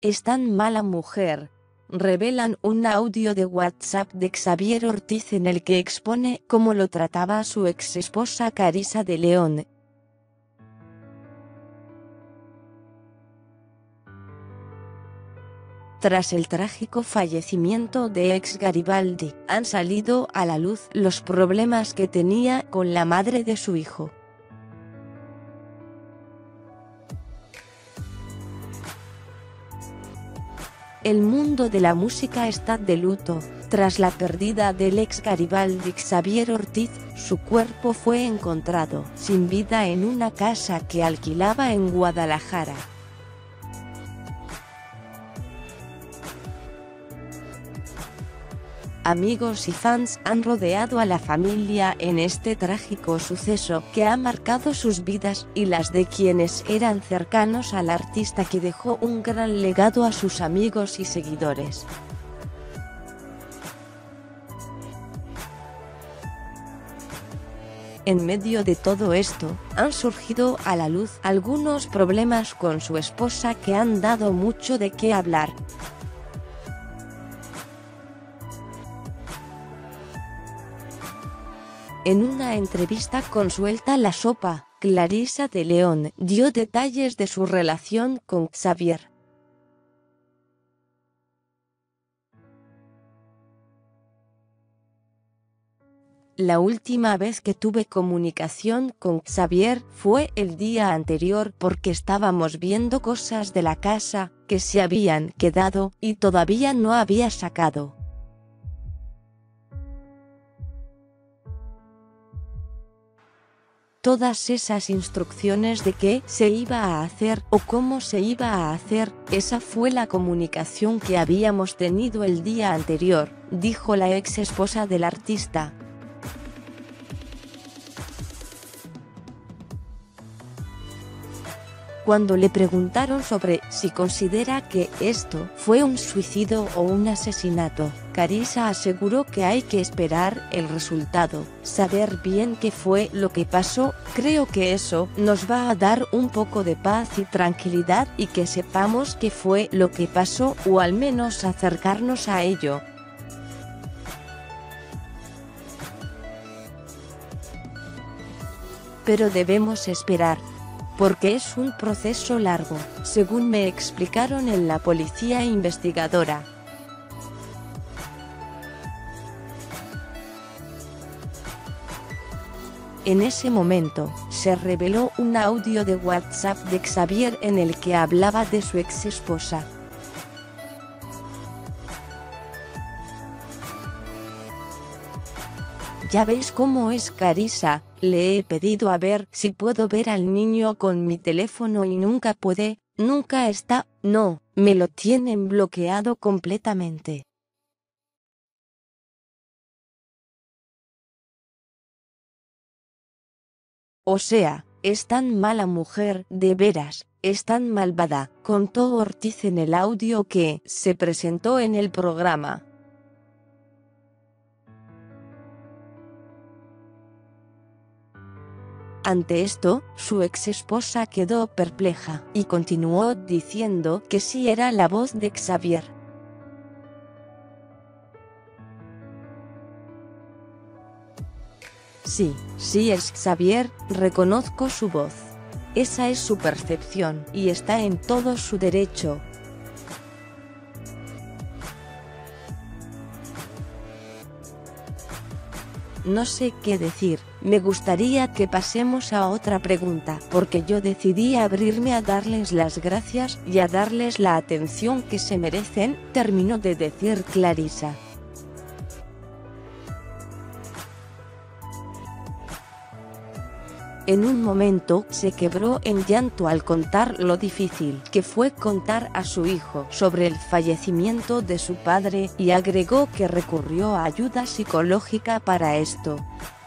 Es tan mala mujer. Revelan un audio de WhatsApp de Xavier Ortiz en el que expone cómo lo trataba a su ex esposa Carissa de León. Tras el trágico fallecimiento de ex Garibaldi, han salido a la luz los problemas que tenía con la madre de su hijo. El mundo de la música está de luto. Tras la pérdida del ex Garibaldi Xavier Ortiz, su cuerpo fue encontrado sin vida en una casa que alquilaba en Guadalajara. Amigos y fans han rodeado a la familia en este trágico suceso que ha marcado sus vidas y las de quienes eran cercanos al artista que dejó un gran legado a sus amigos y seguidores. En medio de todo esto, han surgido a la luz algunos problemas con su esposa que han dado mucho de qué hablar. En una entrevista con Suelta la Sopa, Carissa de León dio detalles de su relación con Xavier. La última vez que tuve comunicación con Xavier fue el día anterior porque estábamos viendo cosas de la casa que se habían quedado y todavía no había sacado. Todas esas instrucciones de qué se iba a hacer o cómo se iba a hacer, esa fue la comunicación que habíamos tenido el día anterior, dijo la ex esposa del artista. Cuando le preguntaron sobre si considera que esto fue un suicidio o un asesinato, Carissa aseguró que hay que esperar el resultado, saber bien qué fue lo que pasó. Creo que eso nos va a dar un poco de paz y tranquilidad y que sepamos qué fue lo que pasó o al menos acercarnos a ello. Pero debemos esperar, porque es un proceso largo, según me explicaron en la policía investigadora. En ese momento, se reveló un audio de WhatsApp de Xavier en el que hablaba de su ex esposa. Ya veis cómo es Carissa, le he pedido a ver si puedo ver al niño con mi teléfono y nunca puede, nunca está, no, me lo tienen bloqueado completamente. O sea, es tan mala mujer, de veras, es tan malvada, contó Ortiz en el audio que se presentó en el programa. Ante esto, su ex esposa quedó perpleja y continuó diciendo que sí era la voz de Xavier. Sí es Xavier, reconozco su voz. Esa es su percepción y está en todo su derecho. No sé qué decir, me gustaría que pasemos a otra pregunta, porque yo decidí abrirme a darles las gracias y a darles la atención que se merecen, terminó de decir Carissa. En un momento se quebró en llanto al contar lo difícil que fue contar a su hijo sobre el fallecimiento de su padre y agregó que recurrió a ayuda psicológica para esto.